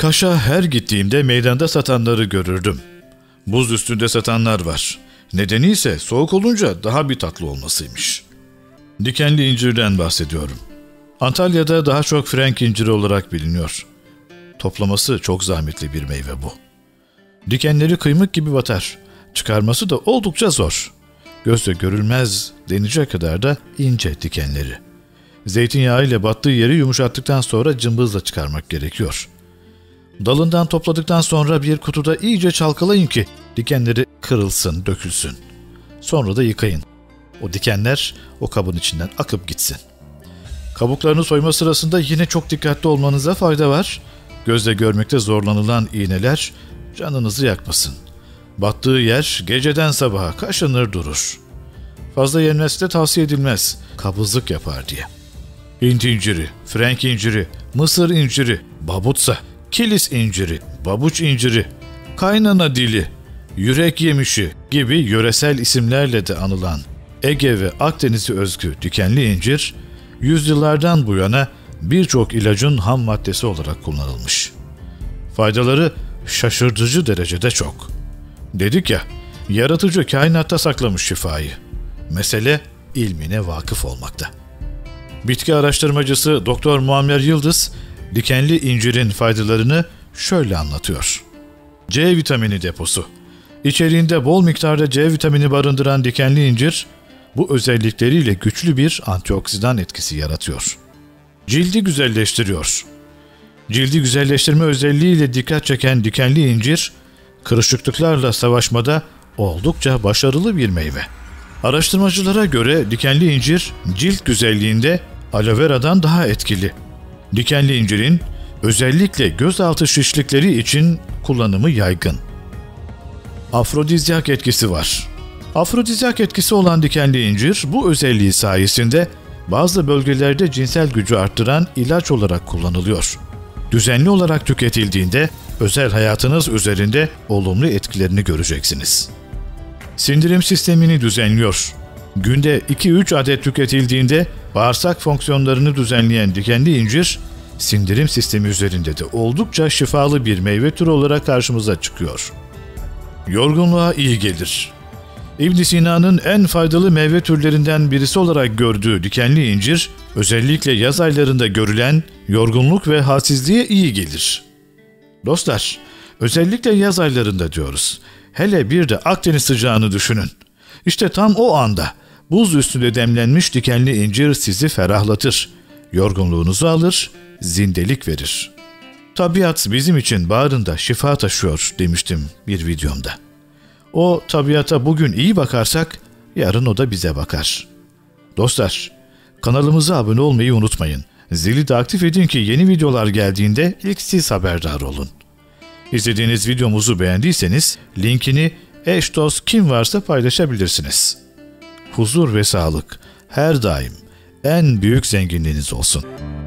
Kaş'a her gittiğimde meydanda satanları görürdüm. Buz üstünde satanlar var. Nedeni ise soğuk olunca daha bir tatlı olmasıymış. Dikenli incirden bahsediyorum. Antalya'da daha çok Frank inciri olarak biliniyor. Toplaması çok zahmetli bir meyve bu. Dikenleri kıymık gibi batar. Çıkarması da oldukça zor. Gözle görülmez denecek kadar da ince dikenleri. Zeytinyağı ile battığı yeri yumuşattıktan sonra cımbızla çıkarmak gerekiyor. Dalından topladıktan sonra bir kutuda iyice çalkalayın ki dikenleri kırılsın, dökülsün. Sonra da yıkayın. O dikenler o kabın içinden akıp gitsin. Kabuklarını soyma sırasında yine çok dikkatli olmanıza fayda var. Gözle görmekte zorlanılan iğneler canınızı yakmasın. Battığı yer geceden sabaha kaşınır durur. Fazla yenmesi de tavsiye edilmez. Kabızlık yapar diye. Hint inciri, Frank inciri, Mısır inciri, babutsa, kilis inciri, babuç inciri, kaynana dili, yürek yemişi gibi yöresel isimlerle de anılan Ege ve Akdeniz'e özgü dikenli incir, yüzyıllardan bu yana birçok ilacın ham maddesi olarak kullanılmış. Faydaları şaşırtıcı derecede çok. Dedik ya, yaratıcı kainatta saklamış şifayı. Mesele ilmine vakıf olmakta. Bitki araştırmacısı Doktor Muammer Yıldız, dikenli incirin faydalarını şöyle anlatıyor. C vitamini deposu. İçeriğinde bol miktarda C vitamini barındıran dikenli incir, bu özellikleriyle güçlü bir antioksidan etkisi yaratıyor. Cildi güzelleştiriyor. Cildi güzelleştirme özelliğiyle dikkat çeken dikenli incir, kırışıklıklarla savaşmada oldukça başarılı bir meyve. Araştırmacılara göre dikenli incir cilt güzelliğinde aloe vera'dan daha etkili. Dikenli incirin özellikle gözaltı şişlikleri için kullanımı yaygın. Afrodizyak etkisi var. Afrodizyak etkisi olan dikenli incir bu özelliği sayesinde bazı bölgelerde cinsel gücü arttıran ilaç olarak kullanılıyor. Düzenli olarak tüketildiğinde özel hayatınız üzerinde olumlu etkilerini göreceksiniz. Sindirim sistemini düzenliyor. Günde 2-3 adet tüketildiğinde bağırsak fonksiyonlarını düzenleyen dikenli incir, sindirim sistemi üzerinde de oldukça şifalı bir meyve türü olarak karşımıza çıkıyor. Yorgunluğa iyi gelir. İbn Sina'nın en faydalı meyve türlerinden birisi olarak gördüğü dikenli incir, özellikle yaz aylarında görülen yorgunluk ve halsizliğe iyi gelir. Dostlar, özellikle yaz aylarında diyoruz. Hele bir de Akdeniz sıcağını düşünün. İşte tam o anda buz üstünde demlenmiş dikenli incir sizi ferahlatır, yorgunluğunuzu alır, zindelik verir. Tabiat bizim için bağrında şifa taşıyor demiştim bir videomda. O tabiata bugün iyi bakarsak, yarın o da bize bakar. Dostlar, kanalımıza abone olmayı unutmayın. Zili de aktif edin ki yeni videolar geldiğinde ilk siz haberdar olun. İzlediğiniz videomuzu beğendiyseniz linkini eş dost kim varsa paylaşabilirsiniz. Huzur ve sağlık her daim en büyük zenginliğiniz olsun.